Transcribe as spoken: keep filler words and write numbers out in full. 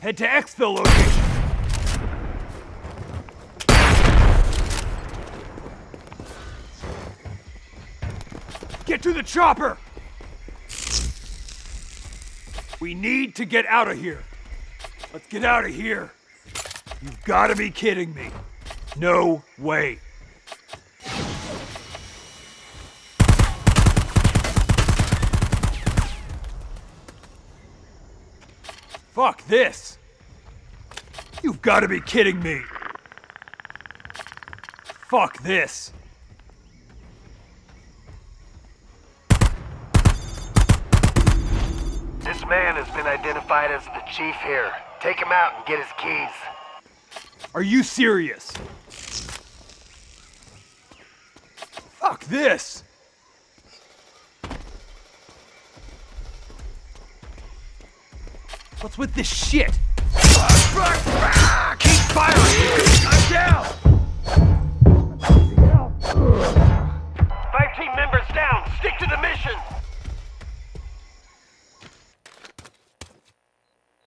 Head to exfil location. Get to the chopper! We need to get out of here. Let's get out of here. You've got to be kidding me. No way. Fuck this. You've got to be kidding me. Fuck this. This man has been identified as the chief here. Take him out and get his keys. Are you serious? Fuck this! What's with this shit? Keep firing!